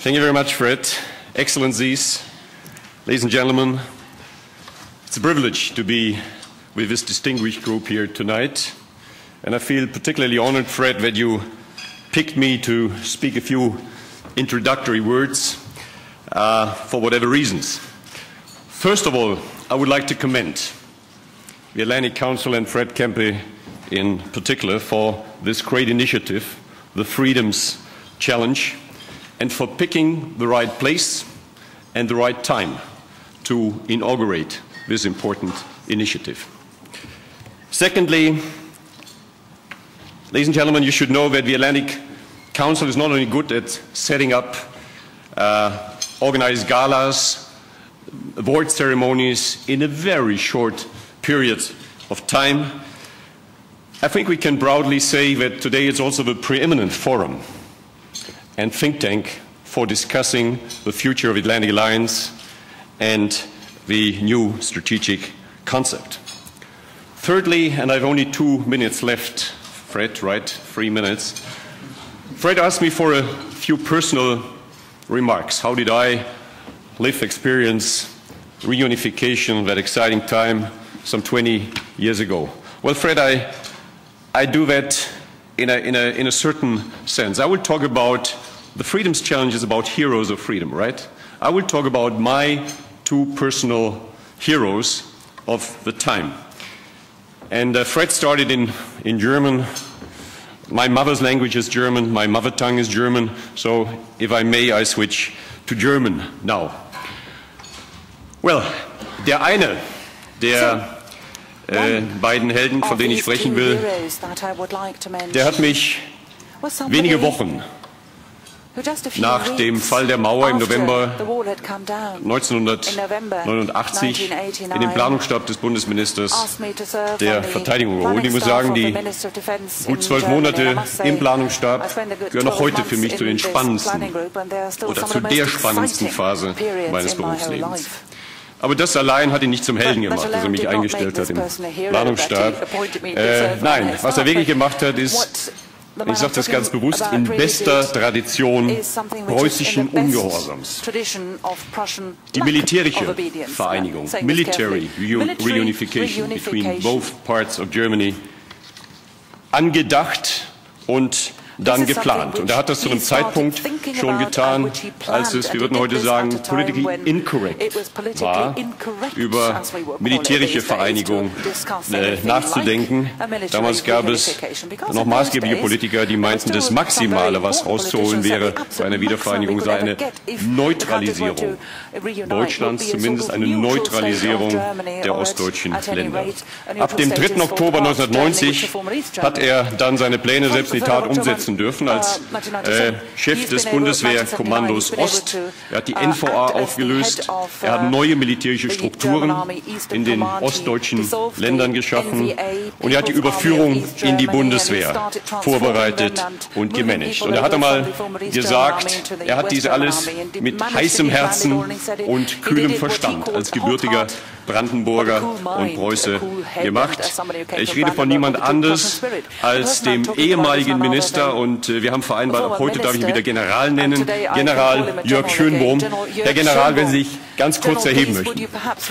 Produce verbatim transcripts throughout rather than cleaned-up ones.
Thank you very much, Fred. Excellencies, ladies and gentlemen, it's a privilege to be with this distinguished group here tonight. And I feel particularly honored, Fred, that you picked me to speak a few introductory words uh, for whatever reasons. First of all, I would like to commend the Atlantic Council and Fred Kempe in particular for this great initiative, the Freedoms Challenge, and for picking the right place and the right time to inaugurate this important initiative. Secondly, ladies and gentlemen, you should know that the Atlantic Council is not only good at setting up uh, organized galas, award ceremonies in a very short period of time. I think we can proudly say that today it's also the preeminent forum and think tank for discussing the future of the Atlantic Alliance and the new strategic concept. Thirdly, and I've only two minutes left, Fred, right? Three minutes. Fred asked me for a few personal remarks. How did I live, experience reunification, that exciting time some twenty years ago? Well, Fred, I, I do that in a, in, a, in a certain sense. I will talk about the Freedoms Challenge is about heroes of freedom, right? I will talk about my two personal heroes of the time. And uh, Fred started in, in German. My mother's language is German, my mother tongue is German, so if I may, I switch to German now. Well, der eine der äh, beiden Helden, von denen ich sprechen will, der hat mich wenige Wochen nach dem Fall der Mauer im November neunzehnhundertneunundachtzig in den Planungsstab des Bundesministers der Verteidigung geholt. Ich muss sagen, die gut zwölf Monate im Planungsstab gehören noch heute für mich zu den spannendsten oder zu der spannendsten Phase meines Berufslebens. Aber das allein hat ihn nicht zum Helden gemacht, dass er mich eingestellt hat im Planungsstab. Äh, nein, was er wirklich gemacht hat, ist, ich sage das ganz bewusst, in bester Tradition preußischen Ungehorsams die militärische Vereinigung, Military Reunification between both parts of Germany, angedacht und dann geplant. Und er hat das zu einem Zeitpunkt schon getan, als es, wir würden heute sagen, politically incorrect war, über militärische Vereinigung äh, nachzudenken. Damals gab es noch maßgebliche Politiker, die meinten, das Maximale, was rauszuholen wäre bei einer Wiedervereinigung, sei eine Neutralisierung Deutschlands, zumindest eine Neutralisierung der ostdeutschen Länder. Ab dem dritten Oktober neunzehnhundertneunzig hat er dann seine Pläne selbst in die Tat umsetzen dürfen als äh, Chef des Bundeswehrkommandos Ost. Er hat die N V A aufgelöst. Er hat neue militärische Strukturen in den ostdeutschen Ländern geschaffen. Und er hat die Überführung in die Bundeswehr vorbereitet und gemanagt. Und er hat einmal gesagt, er hat dies alles mit heißem Herzen und kühlem Verstand als gebürtiger Brandenburger und Preuße gemacht. Ich rede von niemand anders als dem ehemaligen Minister, und wir haben vereinbart, ab heute darf ich ihn wieder General nennen, General Jörg Schönbohm. Herr General, wenn Sie sich ganz kurz erheben möchten.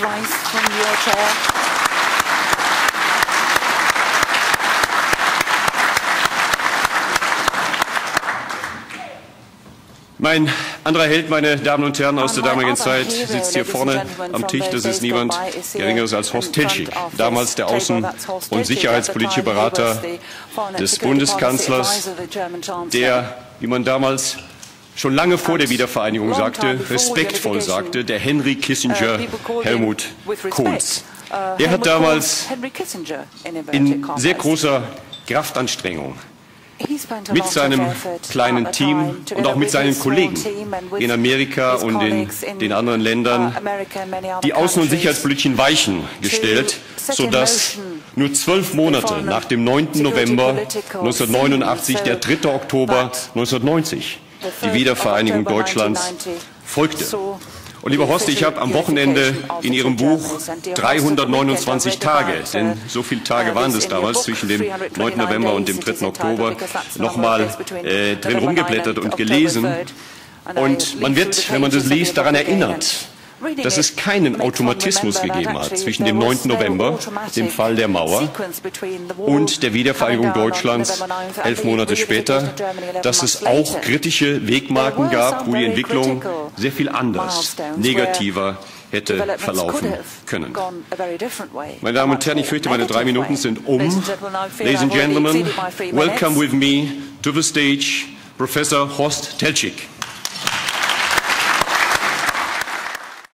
Mein anderer Held, meine Damen und Herren aus der damaligen Zeit, sitzt hier vorne am Tisch. Das ist niemand Geringeres als Horst Teltschik, damals der Außen- und Sicherheitspolitische Berater des Bundeskanzlers, der, wie man damals schon lange vor der Wiedervereinigung sagte, respektvoll sagte, der Henry Kissinger Helmut Kohls. Er hat damals in sehr großer Kraftanstrengung mit seinem kleinen Team und auch mit seinen Kollegen in Amerika und in den anderen Ländern die außen- und sicherheitspolitischen Weichen gestellt, sodass nur zwölf Monate nach dem neunten November neunzehnhundertneunundachtzig der dritte Oktober neunzehnhundertneunzig die Wiedervereinigung Deutschlands folgte. Und lieber Horst, ich habe am Wochenende in Ihrem Buch dreihundertneunundzwanzig Tage, denn so viele Tage waren es damals zwischen dem neunten November und dem dritten Oktober, nochmal äh, drin rumgeblättert und gelesen. Und man wird, wenn man das liest, daran erinnert, dass es keinen Automatismus gegeben hat zwischen dem neunten November, dem Fall der Mauer, und der Wiedervereinigung Deutschlands elf Monate später, dass es auch kritische Wegmarken gab, wo die Entwicklung sehr viel anders, negativer hätte verlaufen können. Meine Damen und Herren, ich fürchte, meine drei Minuten sind um. Ladies and Gentlemen, welcome with me to the stage Professor Horst Teltschik.